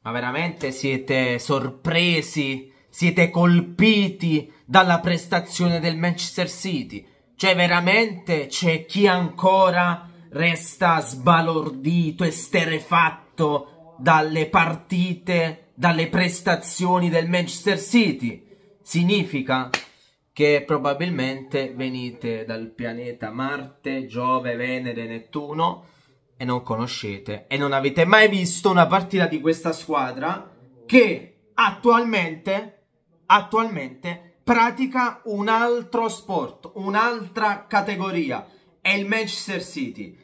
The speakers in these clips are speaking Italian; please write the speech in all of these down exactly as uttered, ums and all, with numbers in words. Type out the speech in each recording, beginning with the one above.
Ma veramente siete sorpresi, siete colpiti dalla prestazione del Manchester City? Cioè veramente c'è chi ancora resta sbalordito, esterrefatto dalle partite, dalle prestazioni del Manchester City? Significa che probabilmente venite dal pianeta Marte, Giove, Venere, Nettuno e non conoscete e non avete mai visto una partita di questa squadra che attualmente, attualmente pratica un altro sport, un'altra categoria, è il Manchester City.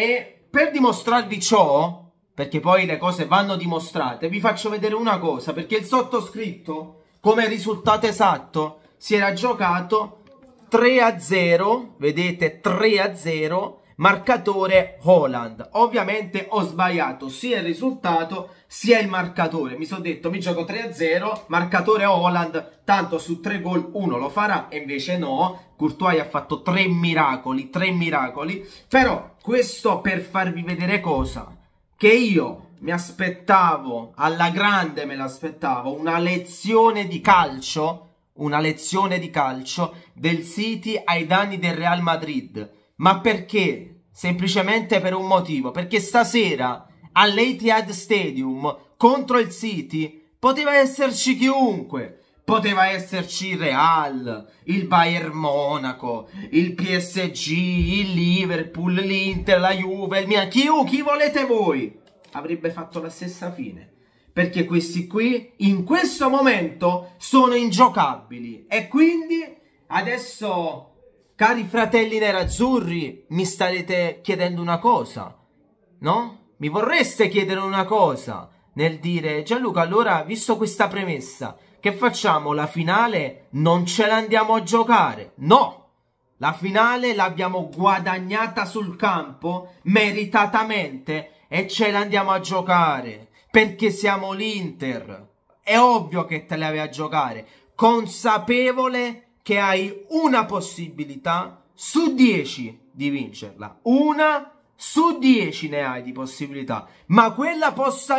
E per dimostrarvi ciò, perché poi le cose vanno dimostrate, vi faccio vedere una cosa, perché il sottoscritto, come risultato esatto, si era giocato tre a zero, vedete, tre a zero, marcatore Haaland. Ovviamente ho sbagliato sia il risultato sia il marcatore. Mi sono detto, mi gioco tre a zero, marcatore Haaland, tanto su tre gol uno lo farà, e invece no. Courtois ha fatto tre miracoli, tre miracoli. Però questo per farvi vedere cosa? Che io mi aspettavo, alla grande me l'aspettavo, una lezione di calcio, una lezione di calcio del City ai danni del Real Madrid. Ma perché? Semplicemente per un motivo. Perché stasera all'Etihad Stadium contro il City poteva esserci chiunque. Poteva esserci il Real, il Bayern Monaco, il P S G, il Liverpool, l'Inter, la Juve, il Milan. Chi, chi volete voi? Avrebbe fatto la stessa fine. Perché questi qui in questo momento sono ingiocabili. E quindi adesso, cari fratelli nerazzurri, mi starete chiedendo una cosa, no? Mi vorreste chiedere una cosa nel dire: Gianluca, allora, visto questa premessa, che facciamo? La finale non ce la andiamo a giocare? No! La finale l'abbiamo guadagnata sul campo, meritatamente, e ce la andiamo a giocare, perché siamo l'Inter. È ovvio che te la vai a giocare, consapevole che hai una possibilità su dieci di vincerla. Una su dieci ne hai di possibilità. Ma quella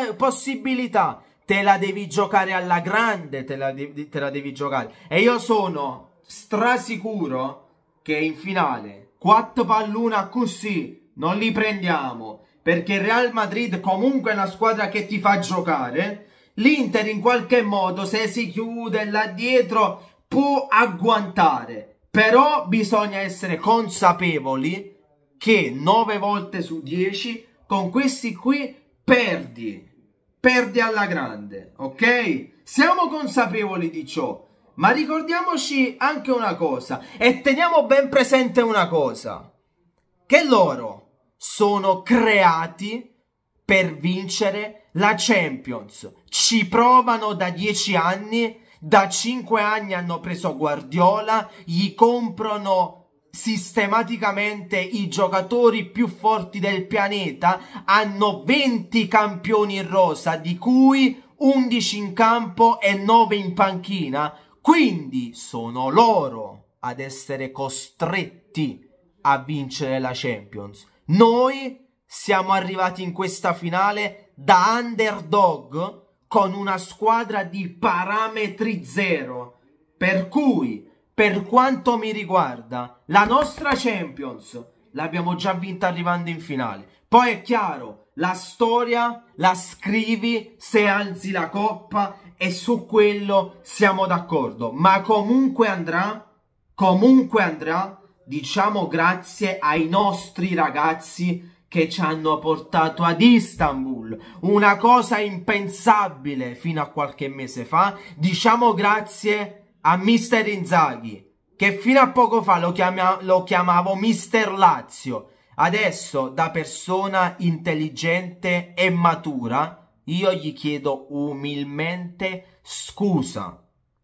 possibilità te la devi giocare alla grande, te la, de te la devi giocare. E io sono strasicuro che in finale quattro palluna così non li prendiamo, perché il Real Madrid comunque è una squadra che ti fa giocare. L'Inter in qualche modo, se si chiude là dietro, può agguantare, però bisogna essere consapevoli che nove volte su dieci con questi qui perdi, perdi alla grande, ok? Siamo consapevoli di ciò, ma ricordiamoci anche una cosa e teniamo ben presente una cosa, che loro sono creati per vincere la Champions, ci provano da dieci anni. Da cinque anni hanno preso Guardiola, gli comprano sistematicamente i giocatori più forti del pianeta, hanno venti campioni in rosa, di cui undici in campo e nove in panchina, quindi sono loro ad essere costretti a vincere la Champions. Noi siamo arrivati in questa finale da underdog, con una squadra di parametri zero, per cui, per quanto mi riguarda, la nostra Champions l'abbiamo già vinta arrivando in finale. Poi è chiaro, la storia la scrivi se alzi la coppa e su quello siamo d'accordo, ma comunque andrà, comunque andrà, diciamo grazie ai nostri ragazzi che ci hanno portato ad Istanbul, una cosa impensabile fino a qualche mese fa. Diciamo grazie a mister Inzaghi, che fino a poco fa lo, chiama, lo chiamavo mister Lazio. Adesso, da persona intelligente e matura, io gli chiedo umilmente scusa.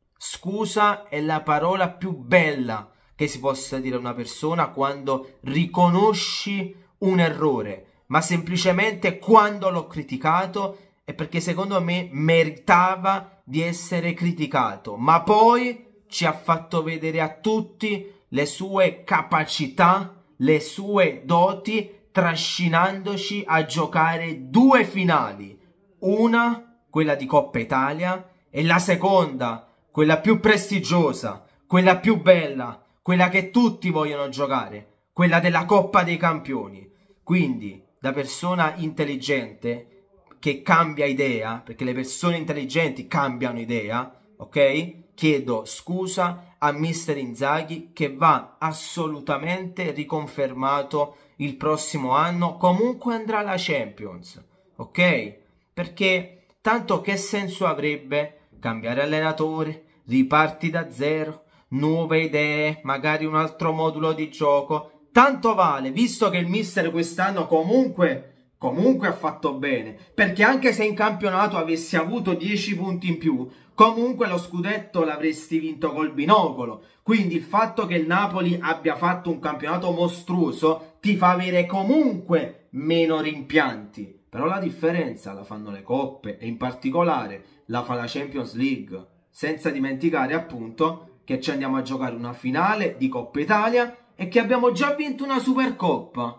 Scusa è la parola più bella che si possa dire a una persona quando riconosci un errore, ma semplicemente quando l'ho criticato è perché secondo me meritava di essere criticato, ma poi ci ha fatto vedere a tutti le sue capacità, le sue doti, trascinandoci a giocare due finali, una quella di Coppa Italia, e la seconda, quella più prestigiosa, quella più bella, quella che tutti vogliono giocare, quella della Coppa dei Campioni. Quindi, da persona intelligente che cambia idea, perché le persone intelligenti cambiano idea, ok? Chiedo scusa a mister Inzaghi, che va assolutamente riconfermato il prossimo anno. Comunque andrà alla Champions, ok? Perché tanto che senso avrebbe cambiare allenatore, riparti da zero, nuove idee, magari un altro modulo di gioco? Tanto vale, visto che il mister quest'anno comunque comunque ha fatto bene, perché anche se in campionato avessi avuto dieci punti in più, comunque lo scudetto l'avresti vinto col binocolo. Quindi il fatto che il Napoli abbia fatto un campionato mostruoso ti fa avere comunque meno rimpianti. Però la differenza la fanno le coppe, e in particolare la fa la Champions League. Senza dimenticare appunto che ci andiamo a giocare una finale di Coppa Italia e che abbiamo già vinto una Supercoppa,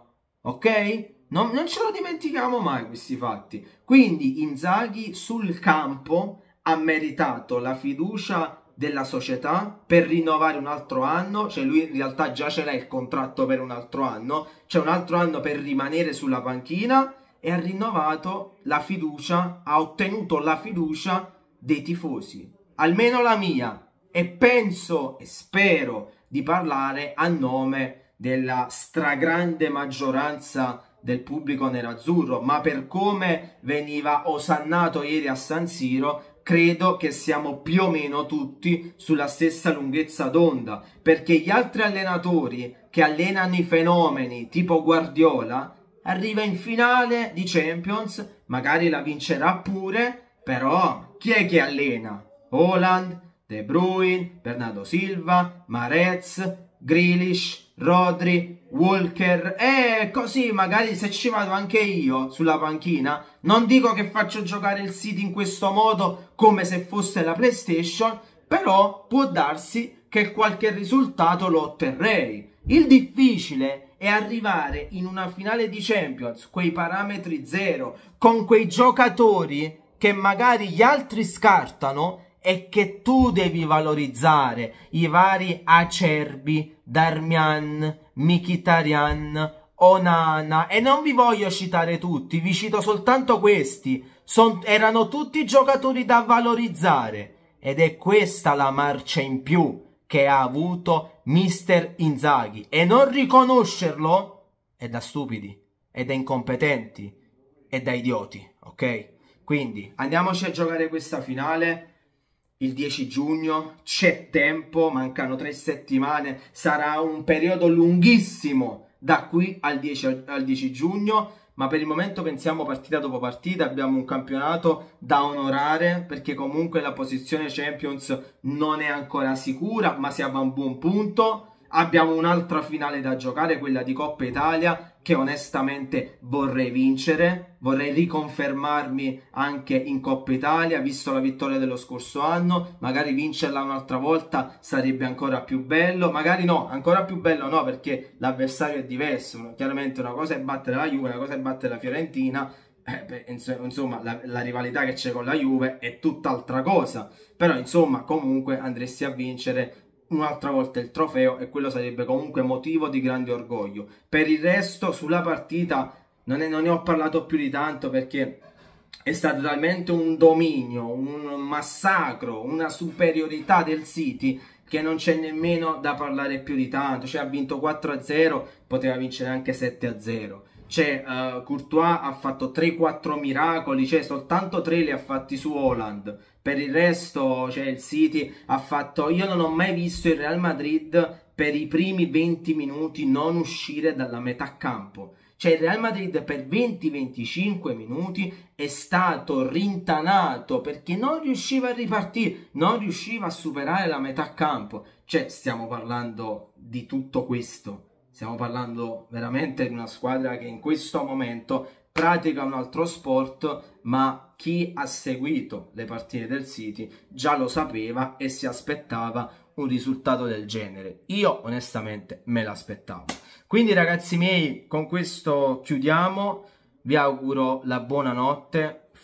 ok? Non, non ce lo dimentichiamo mai questi fatti. Quindi Inzaghi sul campo ha meritato la fiducia della società per rinnovare un altro anno. Cioè lui in realtà già ce l'ha il contratto per un altro anno, c'è un altro anno per rimanere sulla panchina, e ha rinnovato la fiducia, ha ottenuto la fiducia dei tifosi, almeno la mia, e penso e spero di parlare a nome della stragrande maggioranza del pubblico nerazzurro. Ma per come veniva osannato ieri a San Siro, credo che siamo più o meno tutti sulla stessa lunghezza d'onda, perché gli altri allenatori che allenano i fenomeni tipo Guardiola arriva in finale di Champions, magari la vincerà pure, però chi è che allena? Haaland, De Bruyne, Bernardo Silva, Mahrez, Grealish, Rodri, Walker, e così magari se ci vado anche io sulla panchina, non dico che faccio giocare il City in questo modo come se fosse la PlayStation, però può darsi che qualche risultato lo otterrei. Il difficile è arrivare in una finale di Champions, quei parametri zero, con quei giocatori che magari gli altri scartano e che tu devi valorizzare, i vari Acerbi, Darmian, Mkhitaryan, Onana, e non vi voglio citare tutti, vi cito soltanto questi. Son, erano tutti giocatori da valorizzare, ed è questa la marcia in più che ha avuto mister Inzaghi, e non riconoscerlo è da stupidi, è da incompetenti, è da idioti, ok? Quindi andiamoci a giocare questa finale il dieci giugno, c'è tempo, mancano tre settimane, sarà un periodo lunghissimo da qui al dieci, al dieci giugno, ma per il momento pensiamo partita dopo partita. Abbiamo un campionato da onorare, perché comunque la posizione Champions non è ancora sicura, ma siamo a un buon punto. Abbiamo un'altra finale da giocare, quella di Coppa Italia, che onestamente vorrei vincere, vorrei riconfermarmi anche in Coppa Italia, visto la vittoria dello scorso anno. Magari vincerla un'altra volta sarebbe ancora più bello, magari no, ancora più bello no, perché l'avversario è diverso. Chiaramente una cosa è battere la Juve, una cosa è battere la Fiorentina, eh, beh, insomma la, la rivalità che c'è con la Juve è tutt'altra cosa, però insomma comunque andresti a vincere un'altra volta il trofeo, e quello sarebbe comunque motivo di grande orgoglio. Per il resto sulla partita non, è, non ne ho parlato più di tanto, perché è stato talmente un dominio, un massacro, una superiorità del City, che non c'è nemmeno da parlare più di tanto. Cioè ha vinto quattro a zero, poteva vincere anche sette a zero. Cioè uh, Courtois ha fatto tre quattro miracoli, cioè soltanto tre li ha fatti su Haaland. Per il resto, cioè, il City ha fatto... Io non ho mai visto il Real Madrid per i primi venti minuti non uscire dalla metà campo. Cioè il Real Madrid per venti venticinque minuti è stato rintanato, perché non riusciva a ripartire, non riusciva a superare la metà campo. Cioè stiamo parlando di tutto questo. Stiamo parlando veramente di una squadra che in questo momento pratica un altro sport, ma chi ha seguito le partite del City già lo sapeva e si aspettava un risultato del genere. Io onestamente me l'aspettavo. Quindi ragazzi miei, con questo chiudiamo, vi auguro la buonanotte,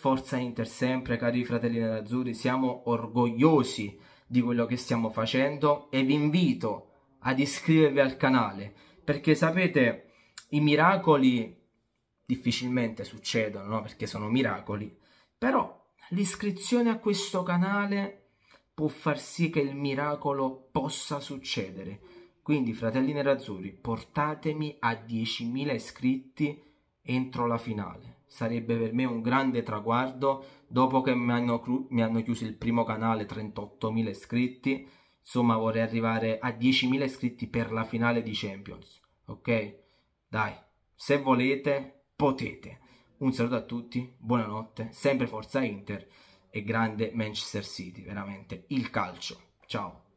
Forza Inter sempre, cari fratelli nerazzurri, siamo orgogliosi di quello che stiamo facendo e vi invito ad iscrivervi al canale, perché sapete, i miracoli difficilmente succedono, no? Perché sono miracoli, però l'iscrizione a questo canale può far sì che il miracolo possa succedere. Quindi, fratelli nerazzurri, portatemi a diecimila iscritti entro la finale. Sarebbe per me un grande traguardo, dopo che mi hanno, mi hanno chiuso il primo canale, trentottomila iscritti. Insomma, vorrei arrivare a diecimila iscritti per la finale di Champions, ok? Dai, se volete, potete. Un saluto a tutti, buonanotte, sempre Forza Inter e grande Manchester City, veramente il calcio. Ciao.